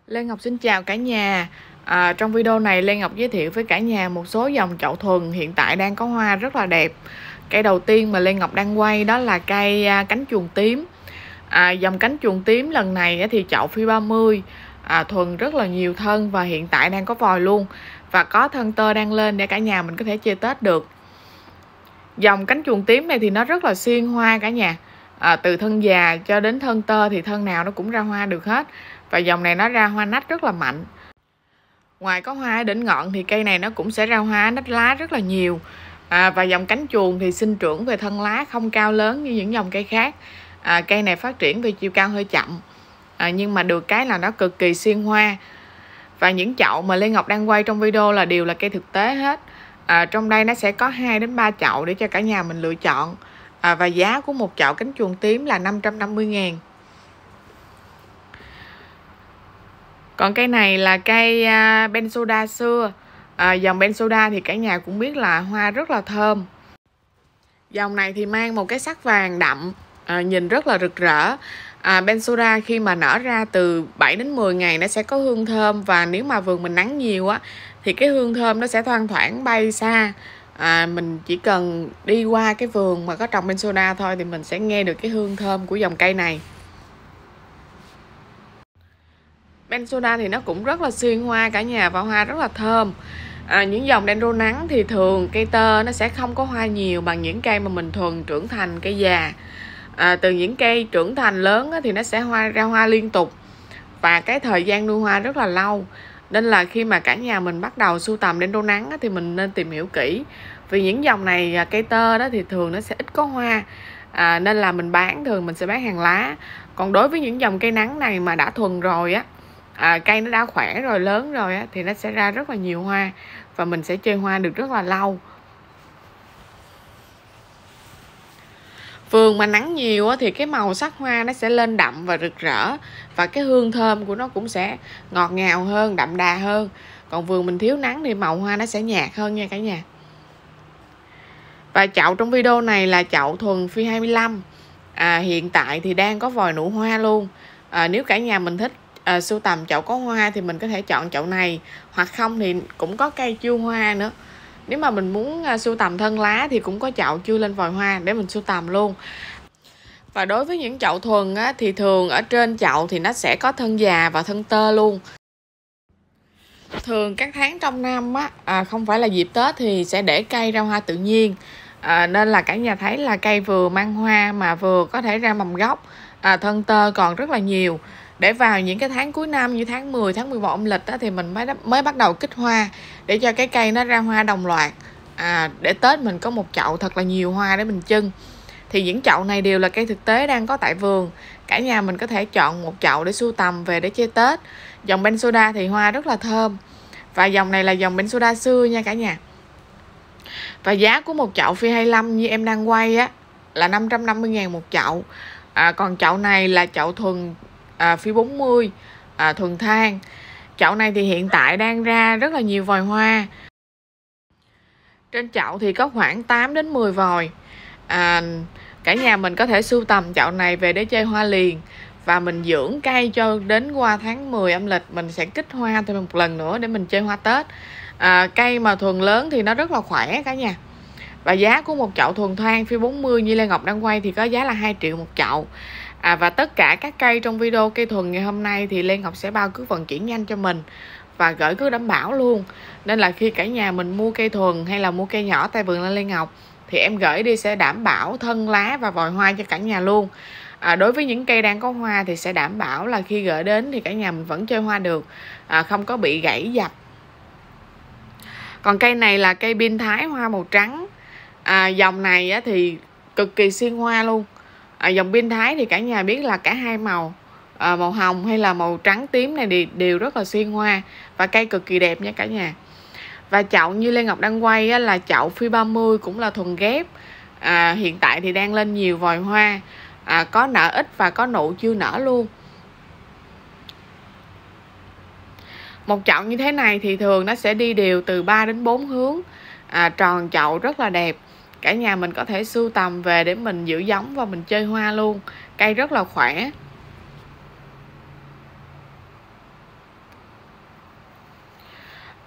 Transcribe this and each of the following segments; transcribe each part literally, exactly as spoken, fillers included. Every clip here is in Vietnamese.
Lê Ngọc xin chào cả nhà. À, trong video này Lê Ngọc giới thiệu với cả nhà một số dòng chậu thuần hiện tại đang có hoa rất là đẹp. Cây đầu tiên mà Lê Ngọc đang quay đó là cây à, cánh chuồn tím. À, dòng cánh chuồn tím lần này thì chậu phi ba mươi, à, thuần rất là nhiều thân và hiện tại đang có vòi luôn, và có thân tơ đang lên để cả nhà mình có thể chơi Tết được. Dòng cánh chuồn tím này thì nó rất là xuyên hoa cả nhà. À, từ thân già cho đến thân tơ thì thân nào nó cũng ra hoa được hết. Và dòng này nó ra hoa nách rất là mạnh. Ngoài có hoa ở đỉnh ngọn thì cây này nó cũng sẽ ra hoa nách lá rất là nhiều. À, và dòng cánh chuồn thì sinh trưởng về thân lá không cao lớn như những dòng cây khác. À, cây này phát triển về chiều cao hơi chậm, à, nhưng mà được cái là nó cực kỳ xuyên hoa. Và những chậu mà Lê Ngọc đang quay trong video là đều là cây thực tế hết. À, trong đây nó sẽ có hai đến ba chậu để cho cả nhà mình lựa chọn. À, và giá của một chậu cánh chuồn tím là năm trăm năm mươi ngàn. Còn cây này là cây uh, Bensoda xưa. À, dòng Bensoda thì cả nhà cũng biết là hoa rất là thơm. Dòng này thì mang một cái sắc vàng đậm, à, nhìn rất là rực rỡ. À, Bensoda khi mà nở ra từ bảy đến mười ngày nó sẽ có hương thơm, và nếu mà vườn mình nắng nhiều á thì cái hương thơm nó sẽ thoang thoảng bay xa. À, mình chỉ cần đi qua cái vườn mà có trồng Bensoda thôi thì mình sẽ nghe được cái hương thơm của dòng cây này. Bensoda thì nó cũng rất là xuyên hoa cả nhà, và hoa rất là thơm. À, những dòng dendro nắng thì thường cây tơ nó sẽ không có hoa nhiều bằng những cây mà mình thuần trưởng thành cây già. À, từ những cây trưởng thành lớn thì nó sẽ hoa ra hoa liên tục, và cái thời gian nuôi hoa rất là lâu. Nên là khi mà cả nhà mình bắt đầu sưu tầm dendro nắng thì mình nên tìm hiểu kỹ, vì những dòng này cây tơ đó thì thường nó sẽ ít có hoa. À, nên là mình bán thường mình sẽ bán hàng lá. Còn đối với những dòng cây nắng này mà đã thuần rồi á, à, cây nó đã khỏe rồi, lớn rồi á, thì nó sẽ ra rất là nhiều hoa, và mình sẽ chơi hoa được rất là lâu. Vườn mà nắng nhiều á, thì cái màu sắc hoa nó sẽ lên đậm và rực rỡ, và cái hương thơm của nó cũng sẽ ngọt ngào hơn, đậm đà hơn. Còn vườn mình thiếu nắng thì màu hoa nó sẽ nhạt hơn nha cả nhà. Và chậu trong video này là chậu thuần phi hai mươi lăm. À, hiện tại thì đang có vòi nụ hoa luôn. À, nếu cả nhà mình thích À, sưu tầm chậu có hoa thì mình có thể chọn chậu này, hoặc không thì cũng có cây chưa hoa nữa. Nếu mà mình muốn à, sưu tầm thân lá thì cũng có chậu chưa lên vòi hoa để mình sưu tầm luôn. Và đối với những chậu thuần á, thì thường ở trên chậu thì nó sẽ có thân già và thân tơ luôn. Thường các tháng trong năm á, à, không phải là dịp Tết thì sẽ để cây ra hoa tự nhiên. À, nên là cả nhà thấy là cây vừa mang hoa mà vừa có thể ra mầm gốc, à, thân tơ còn rất là nhiều. Để vào những cái tháng cuối năm như tháng mười, tháng mười một âm lịch đó, thì mình mới mới bắt đầu kích hoa để cho cái cây nó ra hoa đồng loạt. À, để Tết mình có một chậu thật là nhiều hoa để mình trưng. Thì những chậu này đều là cây thực tế đang có tại vườn. Cả nhà mình có thể chọn một chậu để sưu tầm về để chơi Tết. Dòng Bensoda thì hoa rất là thơm. Và dòng này là dòng Bensoda xưa nha cả nhà. Và giá của một chậu phi hai mươi lăm như em đang quay á là năm trăm năm mươi ngàn một chậu. À, còn chậu này là chậu thuần À, phi bốn mươi, à, thuần thang. Chậu này thì hiện tại đang ra rất là nhiều vòi hoa. Trên chậu thì có khoảng tám đến mười vòi. À, cả nhà mình có thể sưu tầm chậu này về để chơi hoa liền, và mình dưỡng cây cho đến qua tháng mười âm lịch mình sẽ kích hoa thêm một lần nữa để mình chơi hoa Tết. À, cây mà thuần lớn thì nó rất là khỏe cả nhà. Và giá của một chậu thuần thang phi bốn mươi như Lê Ngọc đang quay thì có giá là hai triệu một chậu. À, và tất cả các cây trong video cây thuần ngày hôm nay thì Lê Ngọc sẽ bao cứ vận chuyển nhanh cho mình và gửi cứ đảm bảo luôn. Nên là khi cả nhà mình mua cây thuần hay là mua cây nhỏ tại vườn Lê Ngọc thì em gửi đi sẽ đảm bảo thân lá và vòi hoa cho cả nhà luôn. À, đối với những cây đang có hoa thì sẽ đảm bảo là khi gửi đến thì cả nhà mình vẫn chơi hoa được, à, không có bị gãy dập. Còn cây này là cây pin Thái hoa màu trắng. À, dòng này á, thì cực kỳ xuyên hoa luôn. À, dòng pin Thái thì cả nhà biết là cả hai màu, à, màu hồng hay là màu trắng tím này đều, đều rất là xuyên hoa, và cây cực kỳ đẹp nha cả nhà. Và chậu như Lê Ngọc đang quay á, là chậu phi ba mươi cũng là thuần ghép. À, hiện tại thì đang lên nhiều vòi hoa, à, có nở ít và có nụ chưa nở luôn. Một chậu như thế này thì thường nó sẽ đi đều từ ba đến bốn hướng, à, tròn chậu rất là đẹp. Cả nhà mình có thể sưu tầm về để mình giữ giống và mình chơi hoa luôn. Cây rất là khỏe.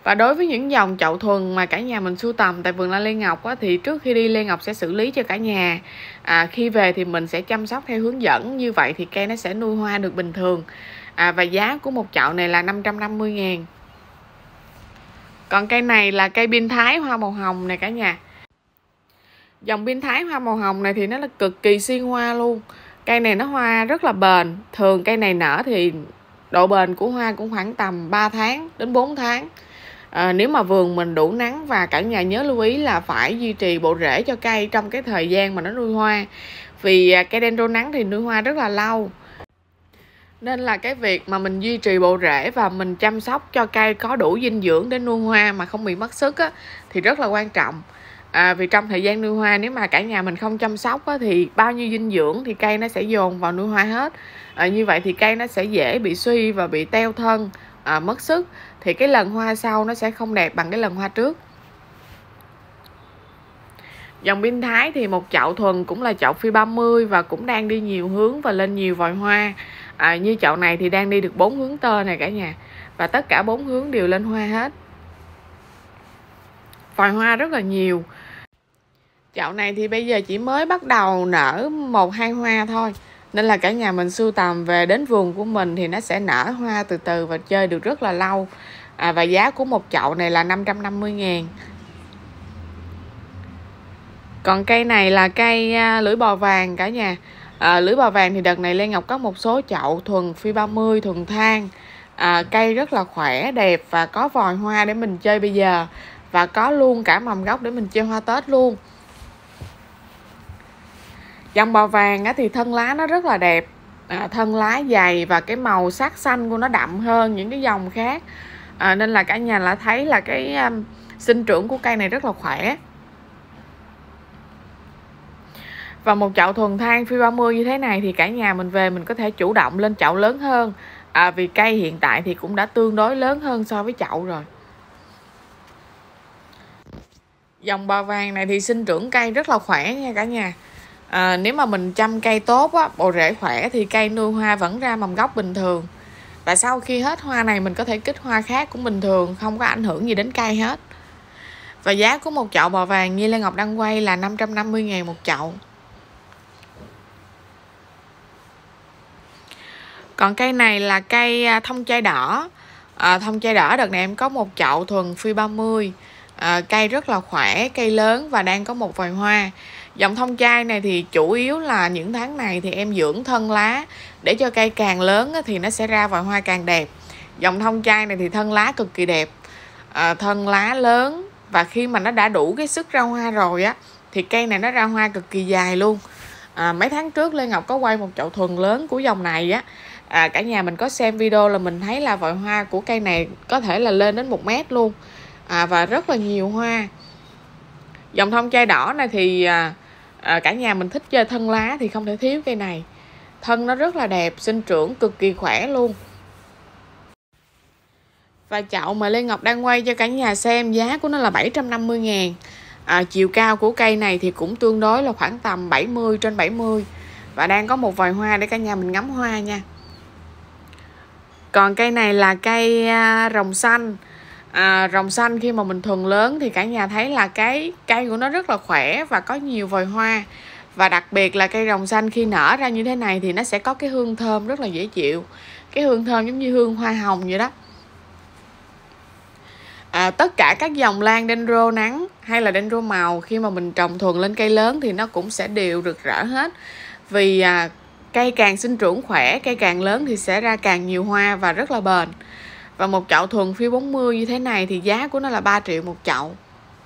Và đối với những dòng chậu thuần mà cả nhà mình sưu tầm tại vườn Lan Lê Ngọc á, thì trước khi đi Lê Ngọc sẽ xử lý cho cả nhà. À, khi về thì mình sẽ chăm sóc theo hướng dẫn, như vậy thì cây nó sẽ nuôi hoa được bình thường. À, và giá của một chậu này là năm trăm năm mươi ngàn. Còn cây này là cây pin Thái hoa màu hồng này cả nhà. Dòng pin Thái hoa màu hồng này thì nó là cực kỳ xuyên hoa luôn. Cây này nó hoa rất là bền. Thường cây này nở thì độ bền của hoa cũng khoảng tầm ba tháng đến bốn tháng. À, nếu mà vườn mình đủ nắng, và cả nhà nhớ lưu ý là phải duy trì bộ rễ cho cây trong cái thời gian mà nó nuôi hoa. Vì cây dendro nắng thì nuôi hoa rất là lâu. Nên là cái việc mà mình duy trì bộ rễ và mình chăm sóc cho cây có đủ dinh dưỡng để nuôi hoa mà không bị mất sức á, thì rất là quan trọng. À, vì trong thời gian nuôi hoa nếu mà cả nhà mình không chăm sóc á, thì bao nhiêu dinh dưỡng thì cây nó sẽ dồn vào nuôi hoa hết. À, như vậy thì cây nó sẽ dễ bị suy và bị teo thân, à, mất sức. Thì cái lần hoa sau nó sẽ không đẹp bằng cái lần hoa trước. Dòng pin Thái thì một chậu thuần cũng là chậu phi ba mươi và cũng đang đi nhiều hướng và lên nhiều vòi hoa. À, như chậu này thì đang đi được bốn hướng tơ này cả nhà. Và tất cả bốn hướng đều lên hoa hết. Vòi hoa rất là nhiều. Chậu này thì bây giờ chỉ mới bắt đầu nở một hai hoa thôi. Nên là cả nhà mình sưu tầm về đến vườn của mình thì nó sẽ nở hoa từ từ và chơi được rất là lâu. À, và giá của một chậu này là năm trăm năm mươi ngàn. Còn cây này là cây à, lưỡi bò vàng cả nhà. À, lưỡi bò vàng thì đợt này Lê Ngọc có một số chậu thuần phi ba mươi, thuần thang. À, cây rất là khỏe, đẹp và có vòi hoa để mình chơi bây giờ. Và có luôn cả mầm gốc để mình chơi hoa Tết luôn. Dòng bò vàng á, thì thân lá nó rất là đẹp. À, thân lá dày và cái màu sắc xanh của nó đậm hơn những cái dòng khác. À, nên là cả nhà đã thấy là cái um, sinh trưởng của cây này rất là khỏe. Và một chậu thuần thang phi ba mươi như thế này thì cả nhà mình về mình có thể chủ động lên chậu lớn hơn. À, vì cây hiện tại thì cũng đã tương đối lớn hơn so với chậu rồi. Dòng bò vàng này thì sinh trưởng cây rất là khỏe nha cả nhà. À, nếu mà mình chăm cây tốt á, bộ rễ khỏe thì cây nuôi hoa vẫn ra mầm gốc bình thường. Và sau khi hết hoa này mình có thể kích hoa khác cũng bình thường, không có ảnh hưởng gì đến cây hết. Và giá của một chậu bò vàng như Lê Ngọc đang quay là năm trăm năm mươi ngàn một chậu. Còn cây này là cây thông chai đỏ. À, thông chai đỏ đợt này em có một chậu thuần phi ba mươi. À, cây rất là khỏe, cây lớn và đang có một vòi hoa. Dòng thông chai này thì chủ yếu là những tháng này thì em dưỡng thân lá để cho cây càng lớn thì nó sẽ ra vòi hoa càng đẹp. Dòng thông chai này thì thân lá cực kỳ đẹp, à, thân lá lớn, và khi mà nó đã đủ cái sức ra hoa rồi á thì cây này nó ra hoa cực kỳ dài luôn. À, mấy tháng trước Lê Ngọc có quay một chậu thuần lớn của dòng này á. À, cả nhà mình có xem video là mình thấy là vòi hoa của cây này có thể là lên đến một mét luôn. À, và rất là nhiều hoa. Dòng thông chai đỏ này thì à, à, cả nhà mình thích chơi thân lá thì không thể thiếu cây này. Thân nó rất là đẹp, sinh trưởng cực kỳ khỏe luôn. Và chậu mà Lê Ngọc đang quay cho cả nhà xem giá của nó là bảy trăm năm mươi ngàn. À, chiều cao của cây này thì cũng tương đối là khoảng tầm bảy mươi trên bảy mươi. Và đang có một vòi hoa để cả nhà mình ngắm hoa nha. Còn cây này là cây à, rồng xanh. À, rồng xanh khi mà mình thuần lớn thì cả nhà thấy là cái cây của nó rất là khỏe và có nhiều vòi hoa. Và đặc biệt là cây rồng xanh khi nở ra như thế này thì nó sẽ có cái hương thơm rất là dễ chịu. Cái hương thơm giống như hương hoa hồng vậy đó. À, tất cả các dòng lan dendro nắng hay là dendro màu khi mà mình trồng thuần lên cây lớn thì nó cũng sẽ đều rực rỡ hết. Vì à, cây càng sinh trưởng khỏe, cây càng lớn thì sẽ ra càng nhiều hoa và rất là bền. Và một chậu thuần phi bốn mươi như thế này thì giá của nó là ba triệu một chậu.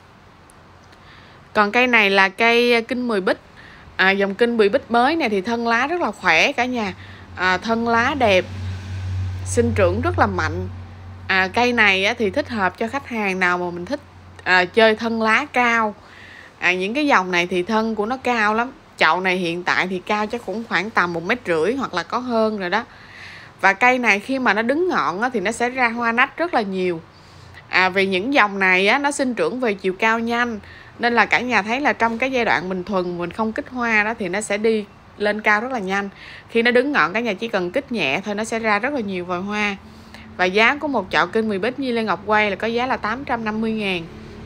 Còn cây này là cây kinh mười bích. À, dòng kinh mười bích mới này thì thân lá rất là khỏe cả nhà. À, thân lá đẹp, sinh trưởng rất là mạnh. À, cây này á, thì thích hợp cho khách hàng nào mà mình thích à, chơi thân lá cao. À, những cái dòng này thì thân của nó cao lắm. Chậu này hiện tại thì cao chắc cũng khoảng tầm một mét rưỡi hoặc là có hơn rồi đó. Và cây này khi mà nó đứng ngọn á, thì nó sẽ ra hoa nách rất là nhiều. À, vì những dòng này á, nó sinh trưởng về chiều cao nhanh. Nên là cả nhà thấy là trong cái giai đoạn mình thuần, mình không kích hoa đó thì nó sẽ đi lên cao rất là nhanh. Khi nó đứng ngọn cả nhà chỉ cần kích nhẹ thôi nó sẽ ra rất là nhiều vòi hoa. Và giá của một chậu kinh mười bích như Lê Ngọc quay là có giá là tám trăm năm mươi ngàn.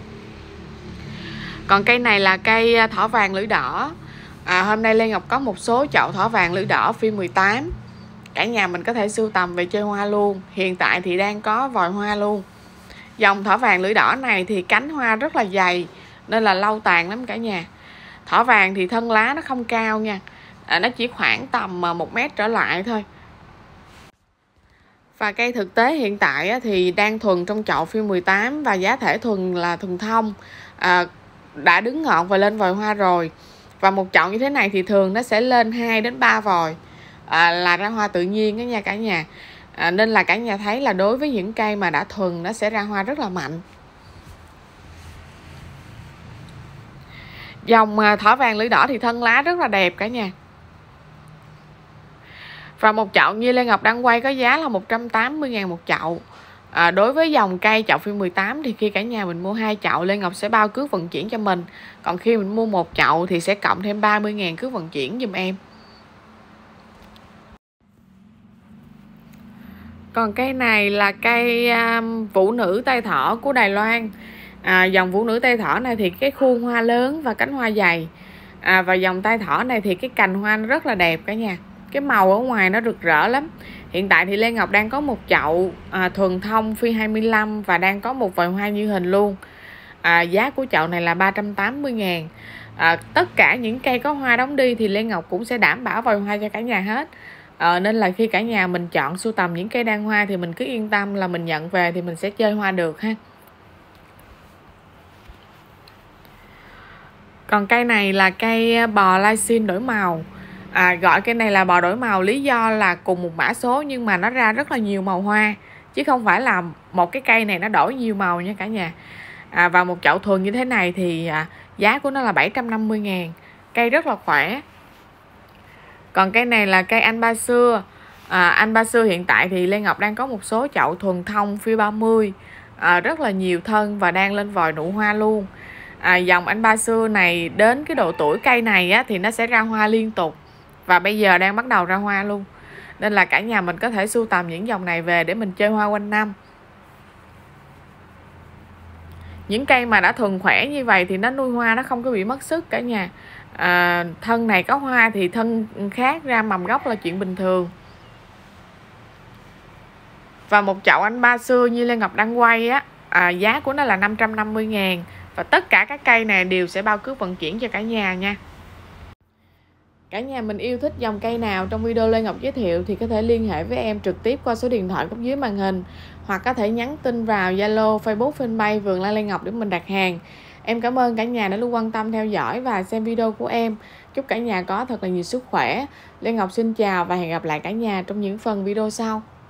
Còn cây này là cây thỏ vàng lưỡi đỏ. à, Hôm nay Lê Ngọc có một số chậu thỏ vàng lưỡi đỏ phi mười tám. Cả nhà mình có thể sưu tầm về chơi hoa luôn. Hiện tại thì đang có vòi hoa luôn. Dòng thỏ vàng lưỡi đỏ này thì cánh hoa rất là dày nên là lâu tàn lắm cả nhà. Thỏ vàng thì thân lá nó không cao nha, à, nó chỉ khoảng tầm một mét trở lại thôi. Và cây thực tế hiện tại thì đang thuần trong chậu phi mười tám và giá thể thuần là thuần thông, à, đã đứng ngọn và lên vòi hoa rồi. Và một chậu như thế này thì thường nó sẽ lên hai đến ba vòi, à, là ra hoa tự nhiên đó nha cả nhà. à, Nên là cả nhà thấy là đối với những cây mà đã thuần nó sẽ ra hoa rất là mạnh. Dòng thỏ vàng lưỡi đỏ thì thân lá rất là đẹp cả nhà. Và một chậu như Lê Ngọc đang quay có giá là một trăm tám mươi ngàn một chậu. à, Đối với dòng cây chậu phi mười tám thì khi cả nhà mình mua hai chậu, Lê Ngọc sẽ bao cước vận chuyển cho mình. Còn khi mình mua một chậu thì sẽ cộng thêm ba mươi ngàn cước vận chuyển giùm em. Còn cây này là cây um, vũ nữ tay thỏ của Đài Loan. à, Dòng vũ nữ tay thỏ này thì cái khuôn hoa lớn và cánh hoa dày. à, Và dòng tay thỏ này thì cái cành hoa nó rất là đẹp cả nhà. Cái màu ở ngoài nó rực rỡ lắm. Hiện tại thì Lê Ngọc đang có một chậu à, thuần thông phi hai mươi lăm và đang có một vòi hoa như hình luôn. à, Giá của chậu này là ba trăm tám mươi ngàn. à, Tất cả những cây có hoa đóng đi thì Lê Ngọc cũng sẽ đảm bảo vòi hoa cho cả nhà hết. à, Nên là khi cả nhà mình chọn sưu tầm những cây đang hoa thì mình cứ yên tâm là mình nhận về thì mình sẽ chơi hoa được ha. Còn cây này là cây bò lai xin đổi màu. à, Gọi cây này là bò đổi màu lý do là cùng một mã số nhưng mà nó ra rất là nhiều màu hoa, chứ không phải là một cái cây này nó đổi nhiều màu nha cả nhà. à, Và một chậu thuần như thế này thì à, giá của nó là bảy trăm năm mươi ngàn. Cây rất là khỏe. Còn cây này là cây anh ba xưa. à, Anh ba xưa hiện tại thì Lê Ngọc đang có một số chậu thuần thông phi ba mươi, à, rất là nhiều thân và đang lên vòi nụ hoa luôn. à, Dòng anh ba xưa này đến cái độ tuổi cây này á, thì nó sẽ ra hoa liên tục. Và bây giờ đang bắt đầu ra hoa luôn. Nên là cả nhà mình có thể sưu tầm những dòng này về để mình chơi hoa quanh năm. Những cây mà đã thuần khỏe như vậy thì nó nuôi hoa nó không có bị mất sức cả nhà. à, Thân này có hoa thì thân khác ra mầm gốc là chuyện bình thường. Và một chậu anh ba xưa như Lê Ngọc đang quay á, à, giá của nó là năm trăm năm mươi ngàn. Và tất cả các cây này đều sẽ bao cước vận chuyển cho cả nhà nha. Cả nhà mình yêu thích dòng cây nào trong video Lê Ngọc giới thiệu thì có thể liên hệ với em trực tiếp qua số điện thoại góc dưới màn hình, hoặc có thể nhắn tin vào Zalo, Facebook, Fanpage Vườn Lan Lê Ngọc để mình đặt hàng. Em cảm ơn cả nhà đã luôn quan tâm theo dõi và xem video của em. Chúc cả nhà có thật là nhiều sức khỏe. Lê Ngọc xin chào và hẹn gặp lại cả nhà trong những phần video sau.